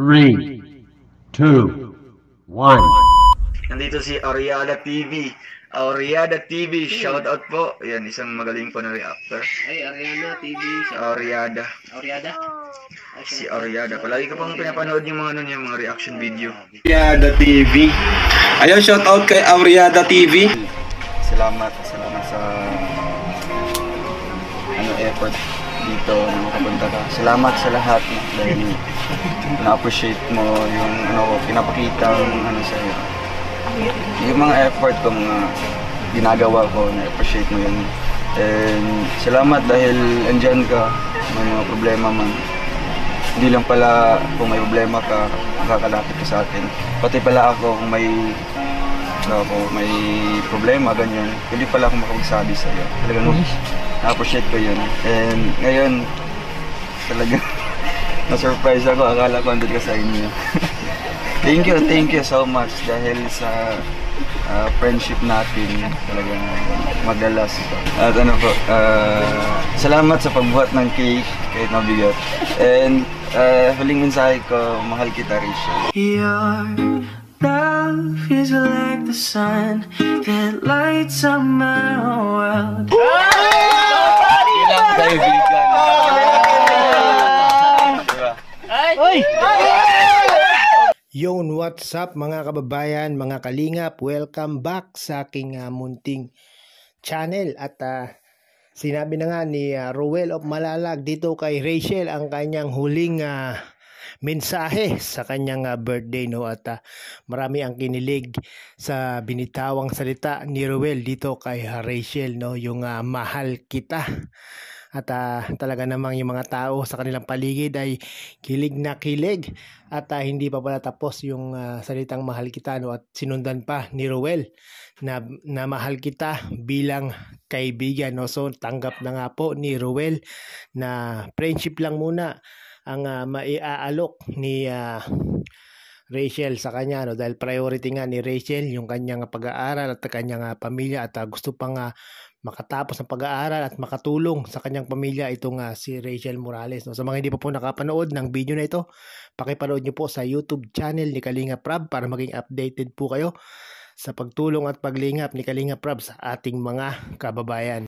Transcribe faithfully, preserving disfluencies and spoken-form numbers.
three, two, one. Nandito si Oriada T V. Oriada T V, shout out po. Yan, isang magaling po na reactor. Ay, Ariana T V. Oriada. Oriada? Si Oriada. Palagi ko pang pinapanood yung mga ano niya, mga reaction video. Auriada T V. Ayaw, shout out kay Auriada T V. Salamat, salamat sa ano effort dito na makapunta ka. Salamat sa lahat dahil na-appreciate mo yung ano ko, pinapakita ano sa iyo. Yung mga effort ko, mga ginagawa ko, na-appreciate mo yun. And salamat dahil andyan ka, may mga problema man. Hindi lang pala kung may problema ka, makakalapit ka sa atin. Pati pala ako kung may ako may problema, ganyan. Hindi pala ako makapagsabi sa iyo. Talagang na-appreciate ko yun. And ngayon, talagang na-surprise ako. Akala ko andun ka sa inyo. Thank you, thank you so much dahil sa uh, friendship natin talagang maglalas ito. At ano po, uh, salamat sa pagbuhat ng cake kahit mabigat. And uh, huling mensahe ko, mahal kita, Rachel. Your love is like the sun that lights up my world. Ilang kaibigan. Diba? Ay! Yon, what's up mga kababayan, mga kalingap, welcome back sa aking uh, munting channel. At uh, sinabi na nga ni uh, Ruel of Malalag dito kay Rachel ang kanyang huling uh, mensahe sa kanyang uh, birthday, no? At uh, marami ang kinilig sa binitawang salita ni Ruel dito kay uh, Rachel, no? Yung uh, mahal kita. At uh, talaga namang yung mga tao sa kanilang paligid ay kilig na kilig. At uh, hindi pa pala tapos yung uh, salitang mahal kita, no? At sinundan pa ni Ruel na, na mahal kita bilang kaibigan, no? So tanggap na nga po ni Ruel na friendship lang muna ang uh, maiaalok ni uh, Rachel sa kanya, no? Dahil priority nga ni Rachel yung kanyang pag-aaral at kanyang uh, pamilya. At uh, gusto pang uh, makatapos ng pag-aaral at makatulong sa kanyang pamilya itong uh, si Rachel Morales, no? Sa mga hindi pa po nakapanood ng video na ito, pakipanood nyo po sa YouTube channel ni Kalinga Prab para maging updated po kayo sa pagtulong at paglingap ni Kalinga Prab sa ating mga kababayan.